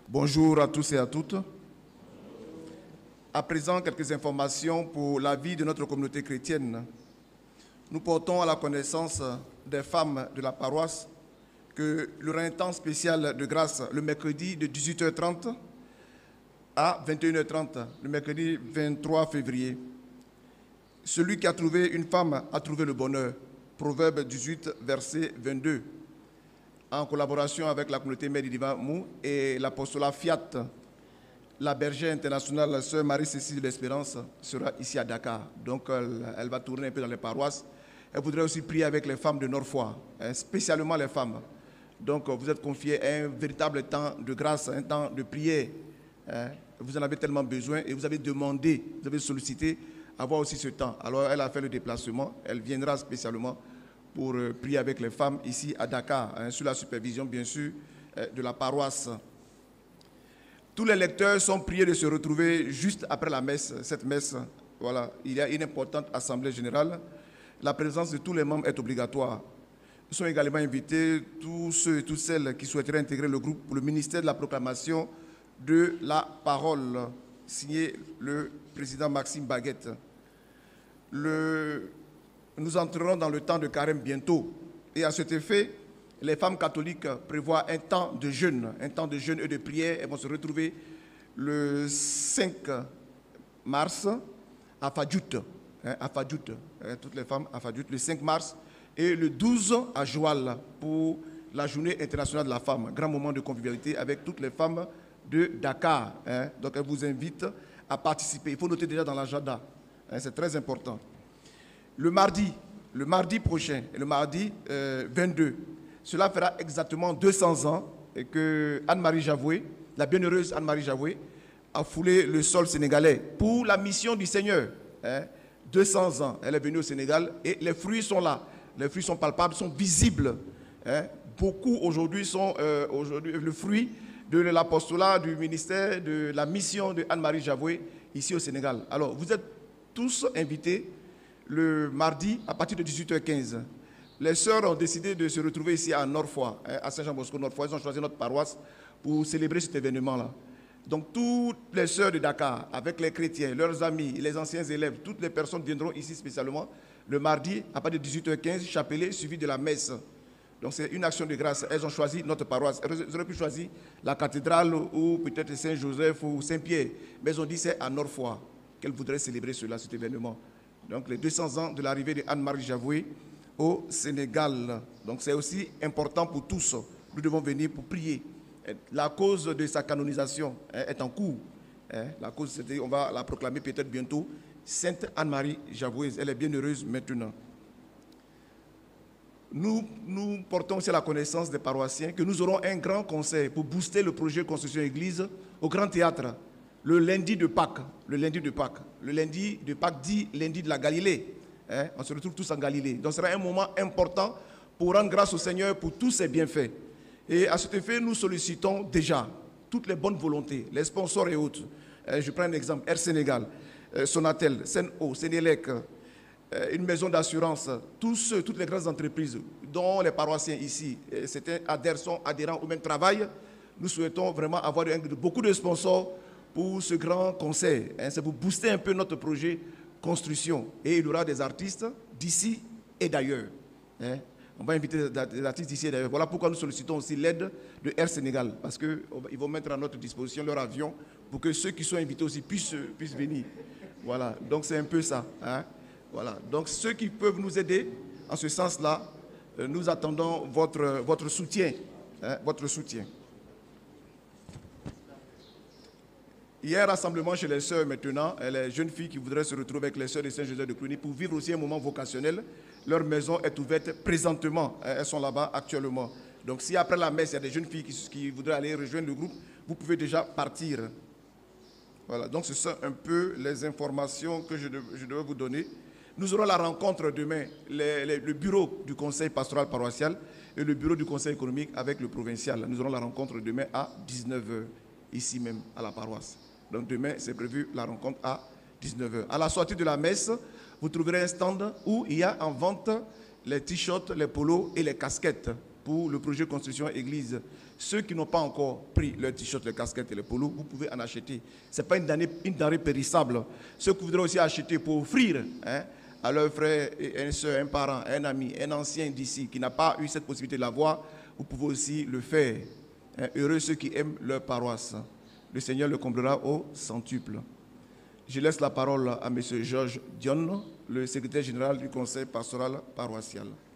Bonjour à tous et à toutes. À présent, quelques informations pour la vie de notre communauté chrétienne. Nous portons à la connaissance des femmes de la paroisse que le temps spécial de grâce le mercredi de 18h30 à 21h30, le mercredi 23 février. Celui qui a trouvé une femme a trouvé le bonheur. Proverbe 18, verset 22. En collaboration avec la communauté Mère du Divin Mou et l'apostolat Fiat, la bergère internationale Sœur Marie-Cécile de l'Espérance sera ici à Dakar. Donc elle va tourner un peu dans les paroisses. Elle voudrait aussi prier avec les femmes de Nord-Foire, spécialement les femmes. Donc vous êtes confiés à un véritable temps de grâce, un temps de prière. Vous en avez tellement besoin et vous avez demandé, vous avez sollicité avoir aussi ce temps. Alors elle a fait le déplacement, elle viendra spécialement pour prier avec les femmes ici à Dakar, sous la supervision bien sûr de la paroisse. Tous les lecteurs sont priés de se retrouver juste après la messe, cette messe. Voilà, il y a une importante assemblée générale. La présence de tous les membres est obligatoire. Nous sommes également invités, tous ceux et toutes celles qui souhaiteraient intégrer le groupe pour le ministère de la proclamation de la parole, signé le président Maxime Baguette. Nous entrerons dans le temps de carême bientôt. Et à cet effet, les femmes catholiques prévoient un temps de jeûne et de prière. Elles vont se retrouver le 5 mars à Fadjout. Toutes les femmes à Fadjout, le 5 mars. Et le 12 à Joal pour la journée internationale de la femme. Grand moment de convivialité avec toutes les femmes de Dakar. Donc elle vous invite à participer. Il faut noter déjà dans l'agenda. C'est très important. Le mardi prochain, le mardi 22, cela fera exactement 200 ans que Anne-Marie Javoué, la bienheureuse Anne-Marie Javoué, a foulé le sol sénégalais pour la mission du Seigneur. 200 ans, elle est venue au Sénégal et les fruits sont là. Les fruits sont palpables, sont visibles. Beaucoup aujourd'hui sont le fruit de l'apostolat, du ministère, de la mission de Anne-Marie Javoué ici au Sénégal. Alors, vous êtes tous invités le mardi à partir de 18h15. Les sœurs ont décidé de se retrouver ici à Nord-Foire, à Saint-Jean-Bosco, Nord-Foire. Ils ont choisi notre paroisse pour célébrer cet événement-là. Donc, toutes les sœurs de Dakar, avec les chrétiens, leurs amis, les anciens élèves, toutes les personnes viendront ici spécialement le mardi à partir de 18h15, chapelet suivi de la messe. Donc, c'est une action de grâce. Elles ont choisi notre paroisse. Elles auraient pu choisir la cathédrale ou peut-être Saint-Joseph ou Saint-Pierre. Mais elles ont dit c'est à Nord-Foire qu'elles voudraient célébrer cela, cet événement. Donc, les 200 ans de l'arrivée de Anne-Marie Javoué au Sénégal. Donc, c'est aussi important pour tous. Nous devons venir pour prier. La cause de sa canonisation est en cours. La cause, on va la proclamer peut-être bientôt. Sainte Anne-Marie Javoué, elle est bienheureuse maintenant. Nous portons aussi à la connaissance des paroissiens que nous aurons un grand conseil pour booster le projet de construction église au Grand Théâtre le lundi de Pâques. Le lundi de Pâques dit lundi de la Galilée. On se retrouve tous en Galilée. Donc ce sera un moment important pour rendre grâce au Seigneur pour tous ses bienfaits. Et à cet effet, nous sollicitons déjà toutes les bonnes volontés, les sponsors et autres. Je prends un exemple, Air Sénégal, Sonatel, Sen'Eau, Sénélec, une maison d'assurance, toutes les grandes entreprises dont les paroissiens ici, certains adhérents ou même travaillent. Nous souhaitons vraiment avoir beaucoup de sponsors pour ce grand concert. C'est pour booster un peu notre projet construction. Et il y aura des artistes d'ici et d'ailleurs. On va inviter des artistes d'ici et d'ailleurs. Voilà pourquoi nous sollicitons aussi l'aide de Air Sénégal. Parce qu'ils vont mettre à notre disposition leur avion pour que ceux qui sont invités aussi puissent venir. Voilà, donc c'est un peu ça. Voilà. Donc ceux qui peuvent nous aider en ce sens-là, nous attendons votre soutien. Votre soutien. Il y a un rassemblement chez les sœurs maintenant, les jeunes filles qui voudraient se retrouver avec les sœurs de Saint-Joseph de Cluny pour vivre aussi un moment vocationnel. Leur maison est ouverte présentement, elles sont là-bas actuellement. Donc si après la messe, il y a des jeunes filles qui voudraient aller rejoindre le groupe, vous pouvez déjà partir. Voilà, donc ce sont un peu les informations que je devais vous donner. Nous aurons la rencontre demain, le bureau du conseil pastoral paroissial et le bureau du conseil économique avec le provincial. Nous aurons la rencontre demain à 19h, ici même, à la paroisse. Donc demain, c'est prévu la rencontre à 19h. À la sortie de la messe, vous trouverez un stand où il y a en vente les t-shirts, les polos et les casquettes. pour le projet construction église. Ceux qui n'ont pas encore pris leurs t-shirts, les casquettes et les polos, vous pouvez en acheter. Ce n'est pas une denrée périssable. Ceux qui voudraient aussi acheter pour offrir à leurs frères et une soeur, un parent, un ami, un ancien d'ici qui n'a pas eu cette possibilité de l'avoir, vous pouvez aussi le faire. Heureux ceux qui aiment leur paroisse. Le Seigneur le comblera au centuple. Je laisse la parole à M. Georges Dion, le secrétaire général du conseil pastoral paroissial.